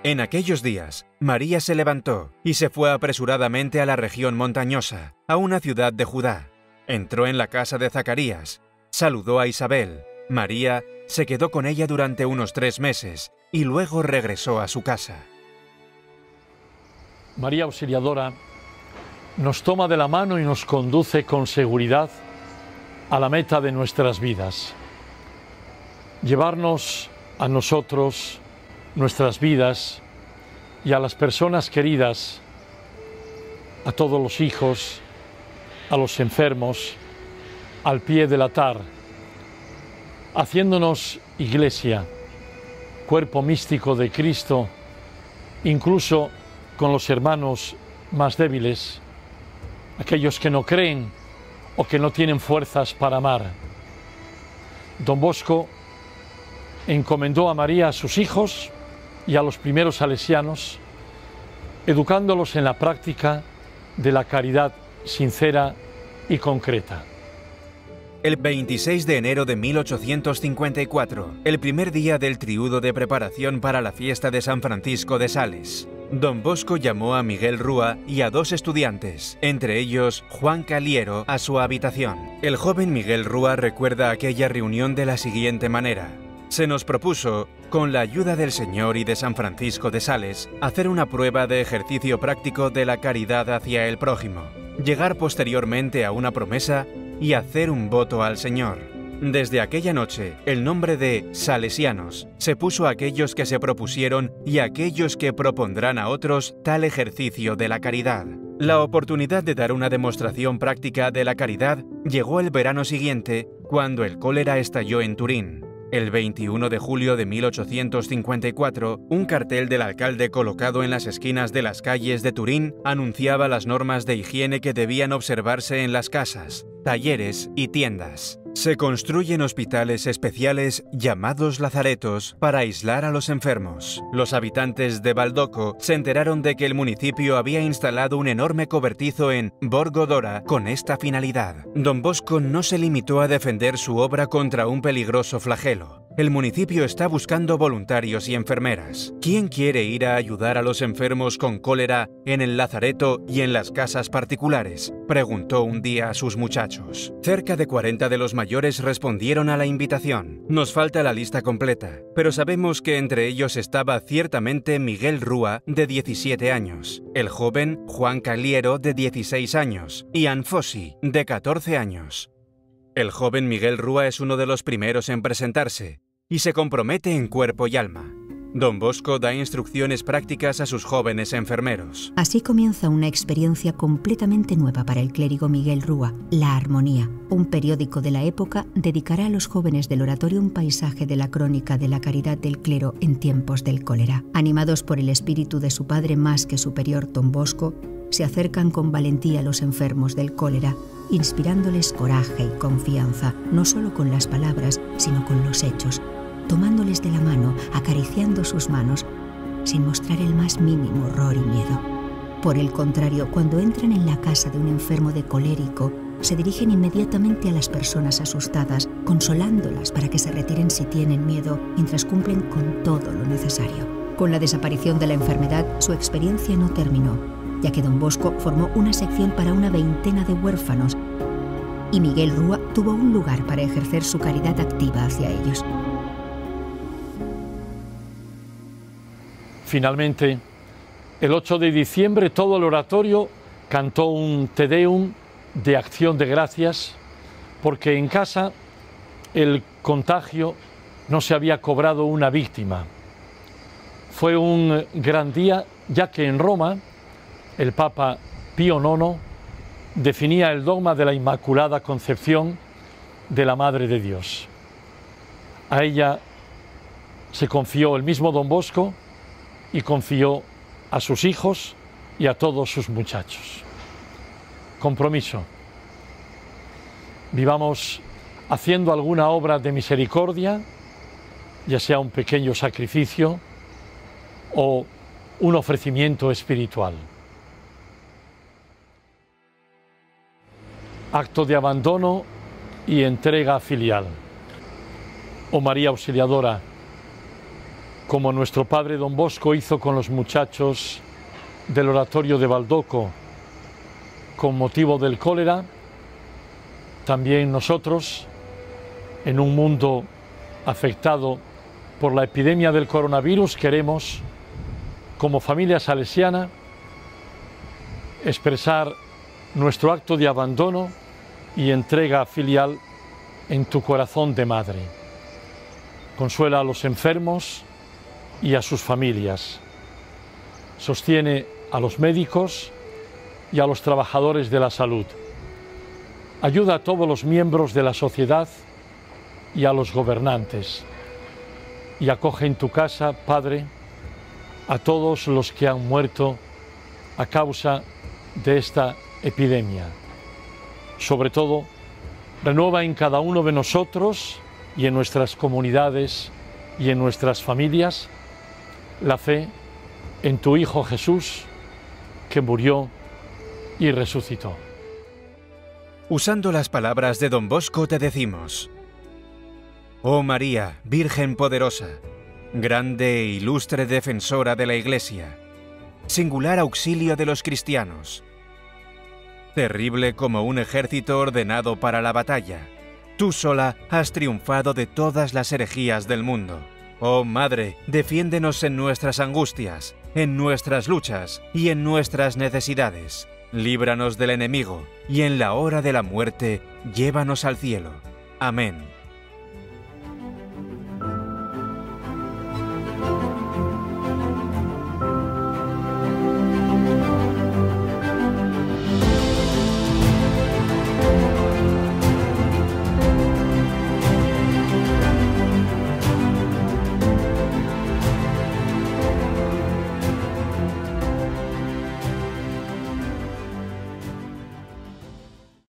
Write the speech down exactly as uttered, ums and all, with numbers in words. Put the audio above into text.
En aquellos días, María se levantó y se fue apresuradamente a la región montañosa, a una ciudad de Judá. Entró en la casa de Zacarías, saludó a Isabel. María se quedó con ella durante unos tres meses y luego regresó a su casa. María Auxiliadora nos toma de la mano y nos conduce con seguridad a la meta de nuestras vidas. Llevarnos a nosotros, nuestras vidas y a las personas queridas, a todos los hijos, a los enfermos, al pie del altar, haciéndonos iglesia, cuerpo místico de Cristo, incluso con los hermanos más débiles, aquellos que no creen o que no tienen fuerzas para amar. Don Bosco encomendó a María a sus hijos y a los primeros salesianos, educándolos en la práctica de la caridad sincera y concreta. El veintiséis de enero de mil ochocientos cincuenta y cuatro, el primer día del triudo de preparación para la fiesta de San Francisco de Sales, Don Bosco llamó a Miguel Rúa y a dos estudiantes, entre ellos Juan Caliero, a su habitación. El joven Miguel Rúa recuerda aquella reunión de la siguiente manera: se nos propuso, con la ayuda del Señor y de San Francisco de Sales, hacer una prueba de ejercicio práctico de la caridad hacia el prójimo, llegar posteriormente a una promesa y hacer un voto al Señor. Desde aquella noche, el nombre de Salesianos se puso a aquellos que se propusieron y a aquellos que propondrán a otros tal ejercicio de la caridad. La oportunidad de dar una demostración práctica de la caridad llegó el verano siguiente, cuando el cólera estalló en Turín. El veintiuno de julio de mil ochocientos cincuenta y cuatro, un cartel del alcalde colocado en las esquinas de las calles de Turín anunciaba las normas de higiene que debían observarse en las casas, talleres y tiendas. Se construyen hospitales especiales llamados lazaretos para aislar a los enfermos. Los habitantes de Baldoco se enteraron de que el municipio había instalado un enorme cobertizo en Borgo Dora con esta finalidad. Don Bosco no se limitó a defender su obra contra un peligroso flagelo. El municipio está buscando voluntarios y enfermeras. ¿Quién quiere ir a ayudar a los enfermos con cólera en el lazareto y en las casas particulares?, preguntó un día a sus muchachos. Cerca de cuarenta de los mayores respondieron a la invitación. Nos falta la lista completa, pero sabemos que entre ellos estaba ciertamente Miguel Rúa, de diecisiete años, el joven Juan Caliero, de dieciséis años, y Anfosi, de catorce años. El joven Miguel Rúa es uno de los primeros en presentarse y se compromete en cuerpo y alma. Don Bosco da instrucciones prácticas a sus jóvenes enfermeros. Así comienza una experiencia completamente nueva para el clérigo Miguel Rúa, La Armonía. Un periódico de la época dedicará a los jóvenes del oratorio un paisaje de la crónica de la caridad del clero en tiempos del cólera. Animados por el espíritu de su padre más que superior, Don Bosco, se acercan con valentía a los enfermos del cólera, inspirándoles coraje y confianza, no solo con las palabras, sino con los hechos, tomándoles de la mano, acariciando sus manos, sin mostrar el más mínimo horror y miedo. Por el contrario, cuando entran en la casa de un enfermo de colérico, se dirigen inmediatamente a las personas asustadas, consolándolas para que se retiren si tienen miedo, mientras cumplen con todo lo necesario. Con la desaparición de la enfermedad, su experiencia no terminó, ya que Don Bosco formó una sección para una veintena de huérfanos y Miguel Rúa tuvo un lugar para ejercer su caridad activa hacia ellos. Finalmente, el ocho de diciembre, todo el oratorio cantó un Te Deum de acción de gracias, porque en casa el contagio no se había cobrado una víctima. Fue un gran día, ya que en Roma el Papa Pío nono definía el dogma de la Inmaculada Concepción de la Madre de Dios. A ella se confió el mismo Don Bosco y confió a sus hijos y a todos sus muchachos. Compromiso. Vivamos haciendo alguna obra de misericordia, ya sea un pequeño sacrificio o un ofrecimiento espiritual. Acto de abandono y entrega filial. Oh María Auxiliadora, como nuestro padre Don Bosco hizo con los muchachos del oratorio de Baldoco con motivo del cólera, también nosotros, en un mundo afectado por la epidemia del coronavirus, queremos, como familia salesiana, expresar nuestro acto de abandono y entrega filial en tu corazón de madre. Consuela a los enfermos y a sus familias. Sostiene a los médicos y a los trabajadores de la salud. Ayuda a todos los miembros de la sociedad y a los gobernantes. Y acoge en tu casa, Padre, a todos los que han muerto a causa de esta epidemia. Sobre todo, renueva en cada uno de nosotros y en nuestras comunidades y en nuestras familias la fe en tu Hijo Jesús, que murió y resucitó. Usando las palabras de Don Bosco te decimos: Oh María, Virgen poderosa, grande e ilustre defensora de la Iglesia, singular auxilio de los cristianos, terrible como un ejército ordenado para la batalla, tú sola has triunfado de todas las herejías del mundo. Oh Madre, defiéndenos en nuestras angustias, en nuestras luchas y en nuestras necesidades. Líbranos del enemigo y en la hora de la muerte, llévanos al cielo. Amén.